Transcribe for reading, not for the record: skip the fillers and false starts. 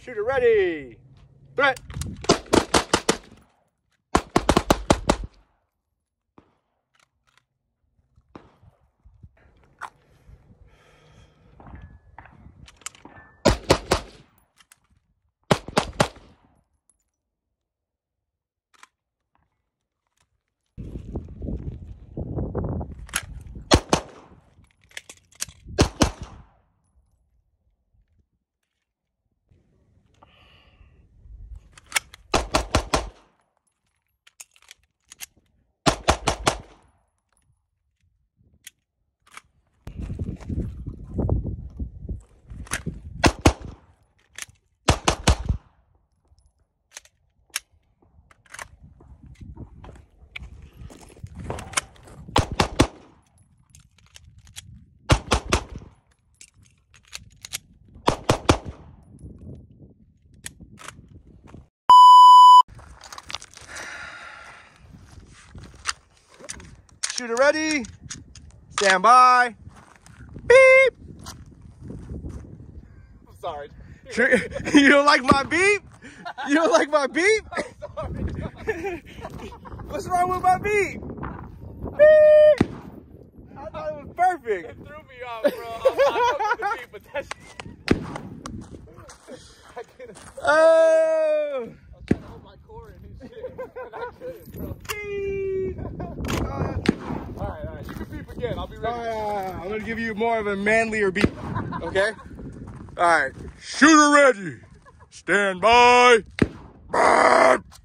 Shooter ready. Threat. Shooter ready. Stand by. Beep. I'm sorry. You don't like my beep? You don't like my beep? I'm sorry. What's wrong with my beep? Beep. I thought it was perfect. It threw me off, bro. I know the beat, but that's. I couldn't. Oh. I was trying to hold my core in his shit, and I couldn't, bro. Alright. You can beep again. I'll be ready. I'm gonna give you more of a manlier beat. Okay? Alright. Shooter ready. Stand by.